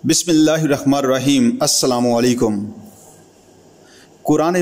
बिस्मिल्लाहिर्रहमानिर्रहीम। अस्सलामु अलैकुम। कुरान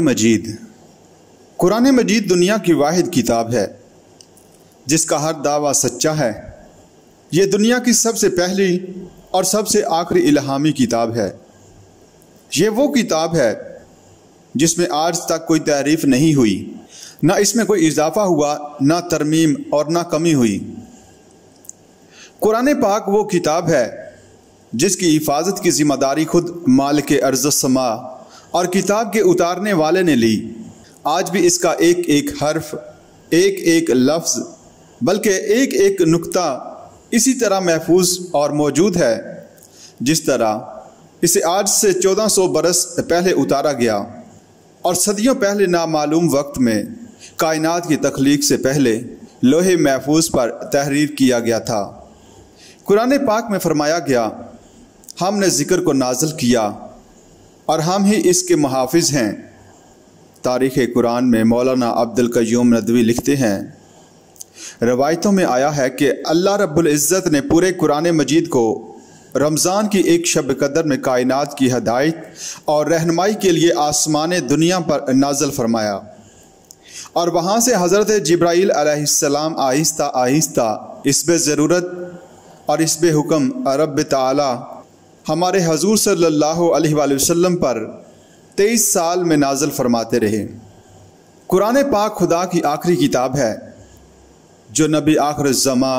मजीद दुनिया की वाहिद किताब है जिसका हर दावा सच्चा है। ये दुनिया की सबसे पहली और सबसे आखिरी इल्हामी किताब है। ये वो किताब है जिसमें आज तक कोई तहरीफ नहीं हुई, ना इसमें कोई इजाफा हुआ, ना तरमीम और ना कमी हुई। कुरान पाक वो किताब है जिसकी हिफाजत की जिम्मेदारी खुद मालिक अर्ज़ समा और किताब के उतारने वाले ने ली। आज भी इसका एक एक हर्फ, एक एक लफ्ज़, बल्कि एक एक नुक्ता इसी तरह महफूज और मौजूद है जिस तरह इसे आज से 1400 बरस पहले उतारा गया और सदियों पहले नामालूम वक्त में कायनात की तख्लीक से पहले लोहे महफूज पर तहरीर किया गया था। कुरान पाक में फरमाया गया, हमने ज़िक्र को नाज़िल किया और हम ही इसके मुहाफ़िज़ हैं। तारीख़ कुरान में मौलाना अब्दुल क़य्यूम नदवी लिखते हैं, रवायतों में आया है कि अल्लाह रब्बुल इज़्ज़त ने पूरे कुरान मजीद को रमज़ान की एक शब कदर में कायनात की हदायत और रहनुमाई के लिए आसमान दुनिया पर नाज़िल फरमाया और वहाँ से हज़रत जिब्राईल अलैहिस्सलाम आहिस्ता आहिस्ता इसबे ज़रूरत और इसबे हुक्म रब्ब ताला हमारे हजूर सल्लल्लाहु अलैहि वसल्लम पर 23 साल में नाज़िल फरमाते रहे। कुरान पाक खुदा की आखिरी किताब है जो नबी आखिर ज़मा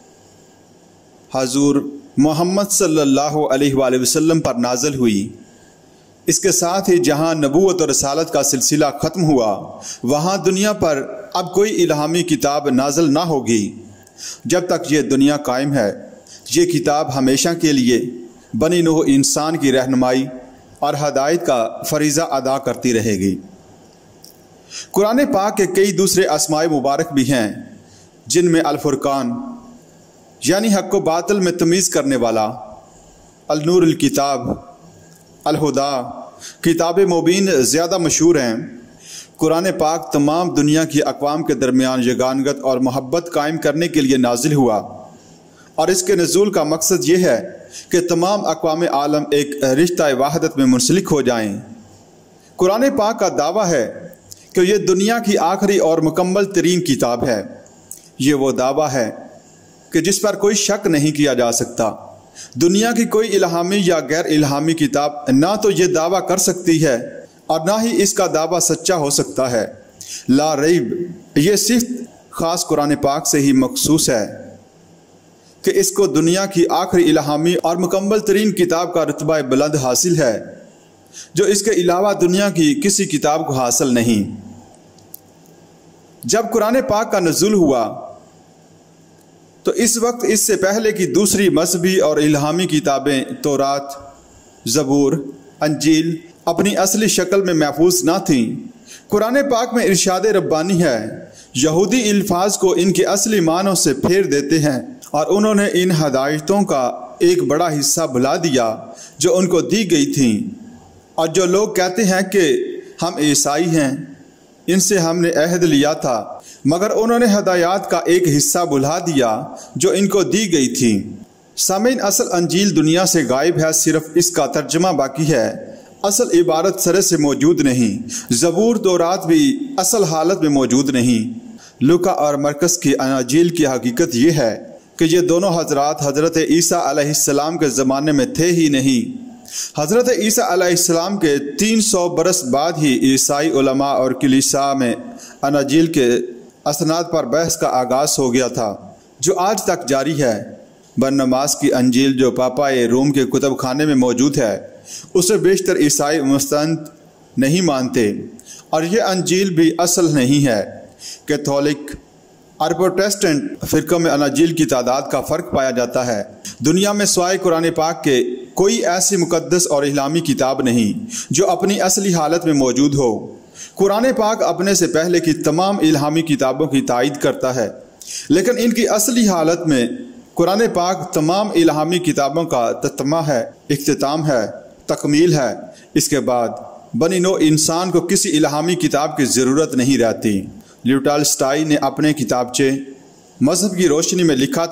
हजूर मोहम्मद सल्लल्लाहु अलैहि वसल्लम पर नाज़िल हुई। इसके साथ ही जहाँ नबूवत और रसालत का सिलसिला ख़त्म हुआ, वहाँ दुनिया पर अब कोई इल्हामी किताब नाज़िल ना होगी। जब तक ये दुनिया कायम है, ये किताब हमेशा के लिए बनी नूह इंसान की रहनुमाई और हदायत का फरीज़ा अदा करती रहेगी। कुरान पाक के कई दूसरे अस्माए मुबारक भी हैं जिनमें अल फुरकान यानी हक़ व बातिल में तमीज़ करने वाला, अल नूर अल किताब, अल हुदा, किताब मुबीन ज़्यादा मशहूर हैं। कुरान पाक तमाम दुनिया की अक़वाम के दरमियान यगानगत और मोहब्बत कायम करने के लिए नाजिल हुआ और इसके नज़ूल का मकसद ये है कि तमाम अक़वाम आलम एक रिश्ता वाहदत में मुंसलिक हो जाएं। कुरान पाक का दावा है कि ये दुनिया की आखिरी और मुकम्मल तरीन किताब है। ये वो दावा है कि जिस पर कोई शक नहीं किया जा सकता। दुनिया की कोई इल्हामी या गैर इल्हामी किताब ना तो ये दावा कर सकती है और ना ही इसका दावा सच्चा हो सकता है। ला रईब, ये सिर्फ ख़ास कुरान पाक से ही मखसूस है कि इसको दुनिया की आखिरी इल्हामी और मुकम्मल तरीन किताब का रुतबा बुलंद हासिल है जो इसके अलावा दुनिया की किसी किताब को हासिल नहीं। जब कुरान पाक का नज़ूल हुआ तो इस वक्त इससे पहले की दूसरी मज़हबी और इल्हामी किताबें तौरात, ज़बूर, अंजील अपनी असली शक्ल में महफूज ना थीं। कुरान पाक में इरशाद रब्बानी है, यहूदी अल्फाज को इनके असली मानों से फेर देते हैं और उन्होंने इन हदायतों का एक बड़ा हिस्सा भुला दिया जो उनको दी गई थी। और जो लोग कहते हैं कि हम ईसाई हैं, इनसे हमने अहद लिया था, मगर उन्होंने हदायत का एक हिस्सा भुला दिया जो इनको दी गई थी। सामीन, असल अंजील दुनिया से गायब है, सिर्फ इसका तर्जमा बाकी है। असल इबारत सरे से मौजूद नहीं। ज़बूर, तौरात भी असल हालत में मौजूद नहीं। लूका और मरकस की अंजील की हकीकत यह है कि ये दोनों हजरात हज़रत ईसा अलैहिस्सलाम के ज़माने में थे ही नहीं। हज़रत ईसा अलैहिस्सलाम के 300 बरस बाद ही ईसाई उलमा और कलीसिया में अंजील के असनाद पर बहस का आगाज़ हो गया था जो आज तक जारी है। बरनबास की अंजील जो पापाए रोम के कुतुब खाने में मौजूद है, उसे बेशतर ईसाई मुस्तंद नहीं मानते और ये अंजील भी असल नहीं है। कैथोलिक और प्रोटेस्टेंट फ़िरक़ों में अंजील की तादाद का फ़र्क पाया जाता है। दुनिया में सिवाय कुरान पाक के कोई ऐसी मुक़द्दस और इल्हामी किताब नहीं जो अपनी असली हालत में मौजूद हो। कुरान पाक अपने से पहले की तमाम इल्हामी किताबों की तायद करता है, लेकिन इनकी असली हालत में कुरान पाक तमाम इल्हामी किताबों का ततमा है, इख्तिताम है, तकमील है। इसके बाद बनी नौ इंसान को किसी इल्हामी किताब की ज़रूरत नहीं रहती। ल्यूटालस्टाई ने अपने किताबचे मज़हब की रोशनी में लिखा था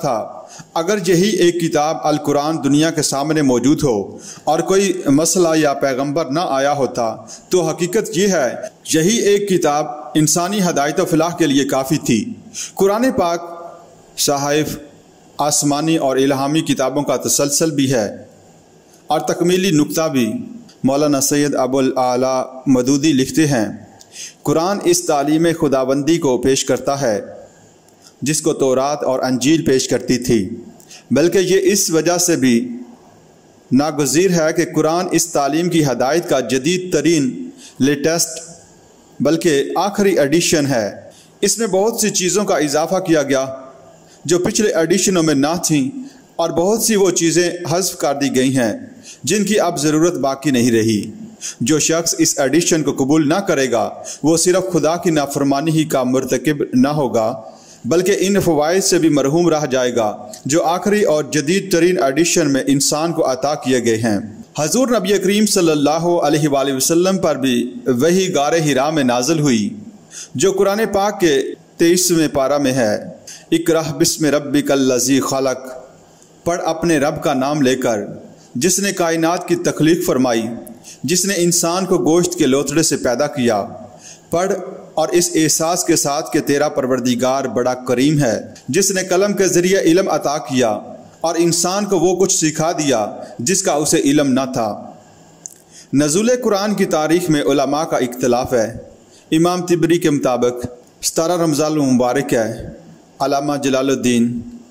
اگر یہی ایک کتاب القرآن دنیا کے سامنے موجود ہو اور کوئی مسئلہ یا پیغمبر نہ آیا ہوتا تو حقیقت یہ ہے یہی ایک کتاب انسانی ہدایت و فلاح کے لیے کافی تھی۔ قرآن پاک صحائف آسمانی اور الہامی کتابوں کا تسلسل بھی ہے اور تکمیلی نقطہ بھی۔ مولانا سید ابو الاعلیٰ مودودی لکھتے ہیں، قرآن اس تعلیم خداوندی کو پیش کرتا ہے جس کو تورات اور انجیل پیش کرتی تھی، بلکہ یہ اس وجہ سے بھی ناگزیر ہے کہ قرآن اس تعلیم کی ہدایت کا جدید ترین لیٹسٹ بلکہ آخری ایڈیشن ہے۔ اس میں بہت سی چیزوں کا اضافہ کیا گیا جو پچھلے ایڈیشنوں میں نہ تھیں، اور بہت سی وہ چیزیں حذف کر دی گئی ہیں جن کی اب ضرورت باقی نہیں رہی۔ جو شخص اس ایڈیشن کو قبول نہ کرے گا وہ صرف خدا کی نافرمانی ہی کا مرتکب نہ ہوگا بلکہ ان فوائد سے بھی محروم رہ جائے گا جو آخری اور جدید ترین ایڈیشن میں انسان کو عطا کیے گئے ہیں۔ حضور نبی کریم صلی اللہ علیہ وآلہ وسلم پر بھی وہی غار حرا میں نازل ہوئی جو قرآن پاک کے 23ویں پارہ میں ہے۔ اقرأ بسم ربک الذی خلق، پڑھ اپنے رب کا نام لے کر جس نے کائنات کی تخلیق فرمائی، جس نے انسان کو گوشت کے لوتھڑے سے پیدا کیا۔ پڑھ اور اس احساس کے ساتھ کہ تیرا پروردگار بڑا کریم ہے جس نے قلم کے ذریعے علم عطا کیا اور انسان کو وہ کچھ سکھا دیا جس کا اسے علم نہ تھا۔ نزول قرآن کی تاریخ میں علماء کا اختلاف ہے۔ امام طبری کے مطابق 17 رمضان المبارک ہے۔ علامہ جلال الدین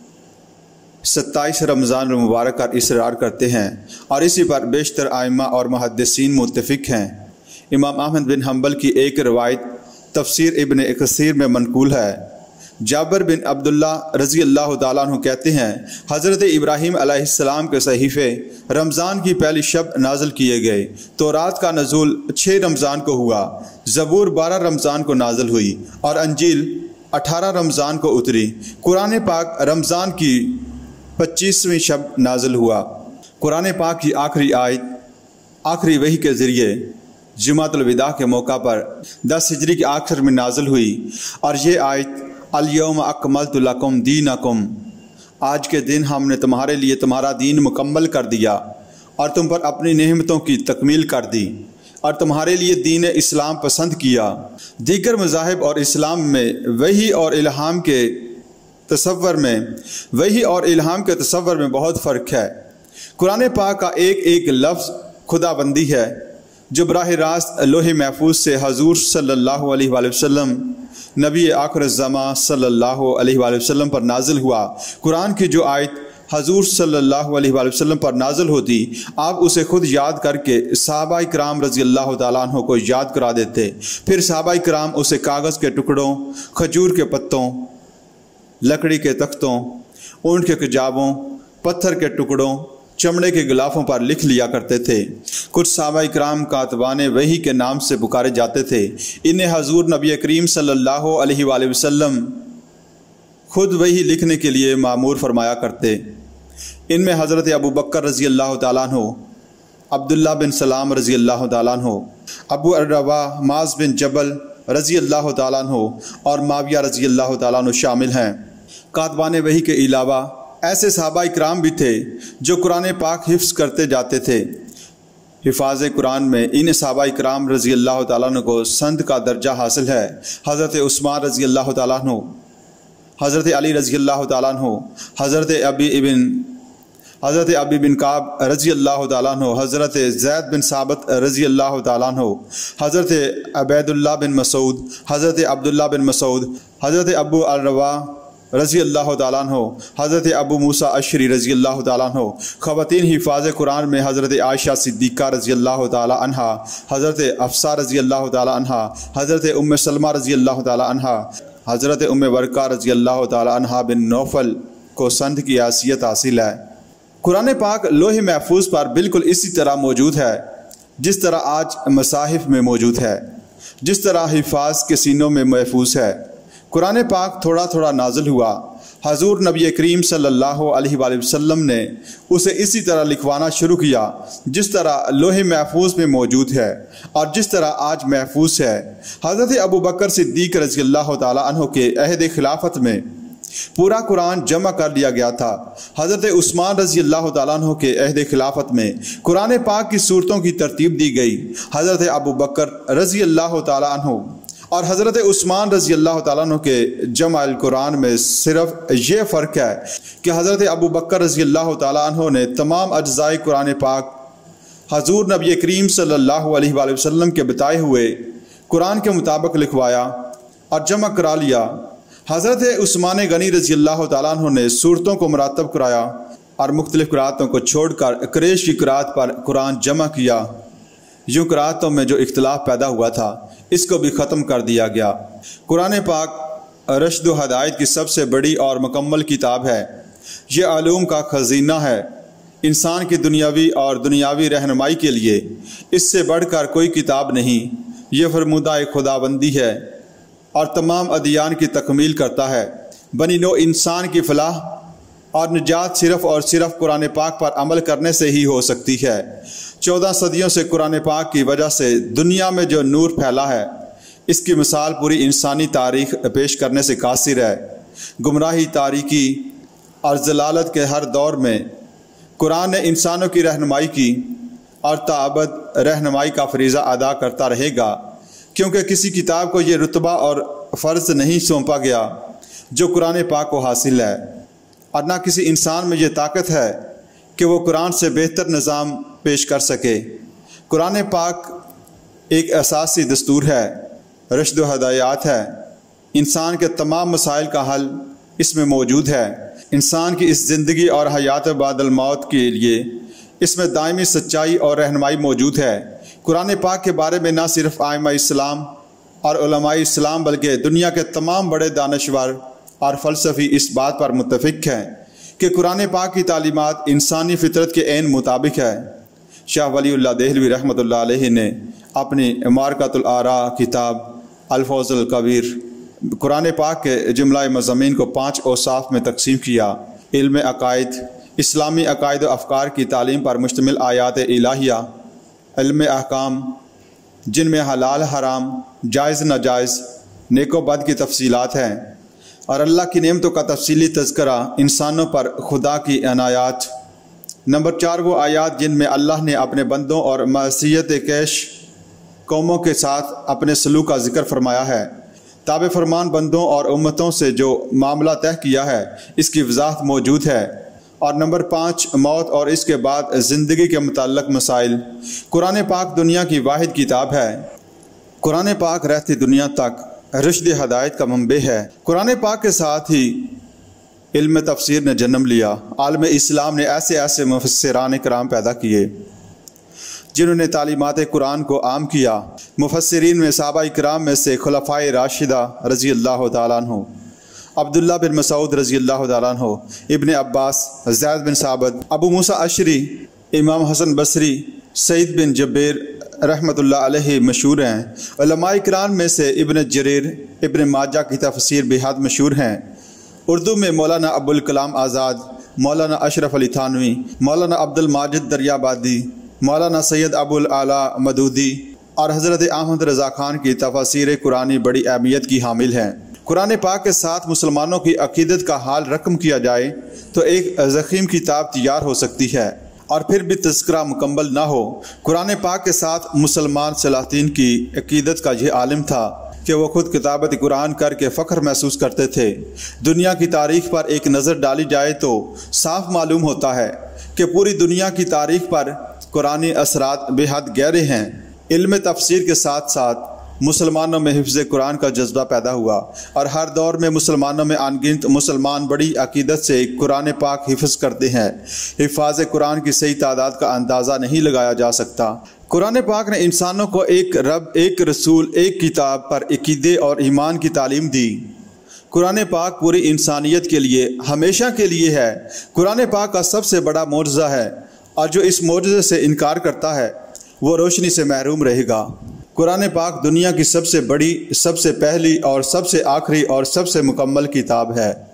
27 رمضان المبارک کا اصرار کرتے ہیں اور اسی پر بیشتر ائمہ اور محدثین متفق ہیں۔ امام احمد بن حنبل کی ایک روایت تفسیر ابن کثیر میں منقول ہے۔ جابر بن عبداللہ رضی اللہ تعالیٰ عنہ کہتے ہیں حضرت ابراہیم علیہ السلام کے صحیفے رمضان کی پہلی شب نازل کیے گئے، تورات کا نزول 6 رمضان کو ہوا، زبور 12 رمضان کو نازل ہوئی اور انجیل 18 رمضان کو اتری۔ قرآن پاک رمضان کی 25ویں شب نازل ہوا۔ قرآن پاک کی آخری آیت آخری وحی کے ذریعے جمعۃ الوداع کے موقع پر 10 ہجری کے آخر میں نازل ہوئی اور یہ آیت الیوم اکملت لکم دینکم، آج کے دن ہم نے تمہارے لیے تمہارا دین مکمل کر دیا اور تم پر اپنی نعمتوں کی تکمیل کر دی اور تمہارے لیے دین اسلام پسند کیا۔ دیگر مذاہب اور اسلام میں وحی اور الہام کے تصور میں بہت فرق ہے۔ قرآن پاک کا ایک ایک لفظ خدا بندی ہے جو براہ راست لوح محفوظ سے حضور صلی اللہ علیہ وآلہ وسلم نبی آخر الزمان صلی اللہ علیہ وآلہ وسلم پر نازل ہوا۔ قرآن کی جو آیت حضور صلی اللہ علیہ وآلہ وسلم پر نازل ہوتی آپ اسے خود یاد کر کے صحابہ کرام رضی اللہ تعالیٰ عنہ کو یاد کرا دیتے، پھر صحابہ کرام اسے کاغذ کے ٹکڑوں، کھجور کے پتوں، لکڑی کے تختوں، اونٹ کے کجاووں، پتھر کے ٹکڑوں، چمڑے کے غلافوں پر لکھ لیا کرتے تھے۔ کچھ صحابہ کرام کاتبان وحی کے نام سے پکارے جاتے تھے۔ انہیں حضور نبی کریم صلی اللہ علیہ وآلہ وسلم خود وحی لکھنے کے لیے مامور فرمایا کرتے۔ ان میں حضرت ابو بکر رضی اللہ تعالیٰ عنہ، عبداللہ بن سلام رضی اللہ تعالیٰ عنہ، ابو الرواح معاذ بن جبل رضی اللہ تعالیٰ عنہ اور معاویہ رضی اللہ تعالیٰ عنہ شامل ہیں۔ کاتبان وحی کے علاوہ ایسے صحابہ کرام بھی تھے جو قرآن پاک حفظ کرتے جاتے تھے۔ حفاظ قرآن میں ان صحابہ کرام رضی اللہ تعالیٰ عنہ کو سند کا درجہ حاصل ہے۔ حضرت عثمان رضی اللہ تعالیٰ عنہ، حضرت علی رضی اللہ تعالیٰ عنہ، حضرت ابی بن کعب رضی اللہ تعالیٰ عنہ، حضرت زید بن ثابت رضی اللہ تعالیٰ عنہ، حضرت عبید اللہ بن مسعود، حضرت عبداللہ بن مسعود، حضرت ابو الرواح رضی اللہ تعالیٰ عنہ، حضرت ابو موسیٰ اشعری رضی اللہ تعالیٰ عنہ۔ خواتین حفاظ قرآن میں حضرت عائشہ صدیقہ رضی اللہ تعالیٰ عنہ، حضرت حفصہ رضی اللہ تعالیٰ عنہ، حضرت ام سلمہ رضی اللہ تعالیٰ عنہ، حضرت ام ورقہ رضی اللہ تعالیٰ عنہ بن نوفل کو سند کی حیثیت حاصل ہے۔ قرآن پاک لوح محفوظ پر بالکل اسی طرح موجود ہے جس طرح آج مصاحف میں موجود ہے، جس طرح حفاظ کے سینوں میں محفوظ ہے۔ قرآن پاک تھوڑا تھوڑا نازل ہوا۔ حضور نبی کریم صلی اللہ علیہ وآلہ وسلم نے اسے اسی طرح لکھوانا شروع کیا جس طرح لوح محفوظ میں موجود ہے اور جس طرح آج محفوظ ہے۔ حضرت ابو بکر صدیق رضی اللہ تعالیٰ عنہ کے عہد خلافت میں پورا قرآن جمع کر لیا گیا تھا۔ حضرت عثمان رضی اللہ تعالیٰ عنہ کے عہد خلافت میں قرآن پاک کی صورتوں کی ترتیب دی گئی۔ حضرت ابو بکر رضی اللہ تعالیٰ عنہ اور حضرت عثمان رضی اللہ تعالیٰ عنہ کے جمع القرآن میں صرف یہ فرق ہے کہ حضرت ابو بکر رضی اللہ تعالیٰ عنہ نے تمام اجزائے قرآن پاک حضور نبی کریم صلی اللہ علیہ وآلہ وسلم کے بتائے ہوئے قرآن کے مطابق لکھوایا اور جمع کرا لیا۔ حضرت عثمان غنی رضی اللہ تعالیٰ عنہ نے صورتوں کو مرتب کرایا اور مختلف قرأتوں کو چھوڑ کر قریش کی قرأت پر قرآن جمع کیا۔ یوں قرأتوں میں جو اختلاف پیدا ہوا تھا اس کو بھی ختم کر دیا گیا۔ قرآن پاک رشد و ہدایت کی سب سے بڑی اور مکمل کتاب ہے۔ یہ علوم کا خزینہ ہے۔ انسان کی دنیاوی رہنمائی کے لیے اس سے بڑھ کر کوئی کتاب نہیں۔ یہ فرمودہ خداوندی ہے اور تمام ادیان کی تکمیل کرتا ہے۔ بنی نوع انسان کی فلاح اور نجات صرف اور صرف قرآن پاک پر عمل کرنے سے ہی ہو سکتی ہے۔ 14 صدیوں سے قرآن پاک کی وجہ سے دنیا میں جو نور پھیلا ہے اس کی مثال پوری انسانی تاریخ پیش کرنے سے قاصر ہے۔ گمراہی، تاریکی اور ضلالت کے ہر دور میں قرآن نے انسانوں کی رہنمائی کی اور تابد رہنمائی کا فریضہ ادا کرتا رہے گا، کیونکہ کسی کتاب کو یہ رتبہ اور فرض نہیں سونپا گیا جو قرآن پاک کو حاصل ہے، اور نہ کسی انسان میں یہ طاقت ہے کہ وہ قرآن سے بہتر نظام پیش کر سکے۔ قرآن پاک ایک اساسی دستور ہے، رشد و ہدایات ہے۔ انسان کے تمام مسائل کا حل اس میں موجود ہے۔ انسان کی اس زندگی اور حیات بعد الموت کے لیے اس میں دائمی سچائی اور رہنمائی موجود ہے۔ قرآن پاک کے بارے میں نہ صرف ائمہ اسلام اور علماء اسلام بلکہ دنیا کے تمام بڑے دانشور اور فلسفی اس بات پر متفق ہیں کہ قرآن پاک کی تعلیمات انسانی فطرت کے عین مطابق ہے۔ شاہ ولی اللہ دہلوی رحمۃ اللہ علیہ نے اپنی معرکۃ الآراء کتاب الفوز الکبیر قرآن پاک کے جملہ مضامین کو 5 اوصاف میں تقسیم کیا۔ علم عقائد، اسلامی عقائد و افکار کی تعلیم پر مشتمل آیات الہیہ، علم احکام جن میں حلال حرام، جائز ناجائز، نیک و بد کی تفصیلات ہیں، اور اللہ کی نعمتوں کا تفصیلی تذکرہ انسانوں پر خدا کی عنایات۔ نمبر 4 وہ آیات جن میں اللہ نے اپنے بندوں اور معصیت کیش قوموں کے ساتھ اپنے سلوک کا ذکر فرمایا ہے۔ تابع فرمان بندوں اور امتوں سے جو معاملہ طے کیا ہے اس کی وضاحت موجود ہے۔ اور نمبر 5 موت اور اس کے بعد زندگی کے متعلق مسائل۔ قرآن پاک دنیا کی واحد کتاب ہے۔ قرآن پاک رہتی دنیا تک رشد ہدایت کا منبع ہے۔ قرآن پاک کے ساتھ ہی علم تفسیر نے جنم لیا۔ عالم اسلام نے ایسے مفسران کرام پیدا کیے جنہوں نے تعلیمات قرآن کو عام کیا۔ مفسرین میں صحابہ کرام میں سے خلفائے راشدہ رضی اللہ تعالیٰ عنہ، عبداللہ بن مسعود رضی اللہ تعالیٰ عنہ، ابن عباس، زید بن ثابت، ابو موسیٰ اشعری، امام حسن بصری، سعید بن جبیر رحمۃ اللہ علیہ مشہور ہیں۔ علماء کرام میں سے ابن جریر، ابن ماجہ کی تفسیر بے حد مشہور ہیں۔ اردو میں مولانا ابوالکلام آزاد، مولانا اشرف علی تھانوی، مولانا عبد الماجد دریابادی، مولانا سید ابو الاعلیٰ مدودی اور حضرت احمد رضا خان کی تفاسیر قرآنی بڑی اہمیت کی حامل ہیں۔ قرآن پاک کے ساتھ مسلمانوں کی عقیدت کا حال رقم کیا جائے تو ایک ضخیم کتاب تیار ہو سکتی ہے، اور پھر بھی تذکرہ مکمل نہ ہو۔ قرآن پاک کے ساتھ مسلمان سلاطین کی عقیدت کا یہ عالم تھا کہ وہ خود کتابت قرآن کر کے فخر محسوس کرتے تھے۔ دنیا کی تاریخ پر ایک نظر ڈالی جائے تو صاف معلوم ہوتا ہے کہ پوری دنیا کی تاریخ پر قرآنی اثرات بے حد گہرے ہیں۔ علم تفسیر کے ساتھ ساتھ مسلمانوں میں حفظ قرآن کا جذبہ پیدا ہوا، اور ہر دور میں مسلمانوں میں ان گنت مسلمان بڑی عقیدت سے قرآن پاک حفظ کرتے ہیں۔ حفاظ قرآن کی صحیح تعداد کا اندازہ نہیں لگایا جا سکتا۔ قرآن پاک نے انسانوں کو ایک رب، ایک رسول، ایک کتاب پر عقیدے اور ایمان کی تعلیم دی۔ قرآن پاک پوری انسانیت کے لیے ہمیشہ کے لیے ہے۔ قرآن پاک کا سب سے بڑا معجزہ ہے، اور جو اس معجزے سے انکار کرتا ہے وہ روشنی سے محروم رہے گا۔ قرآن پاک دنیا کی سب سے بڑی، سب سے پہلی اور سب سے آخری اور سب سے مکمل کتاب ہے۔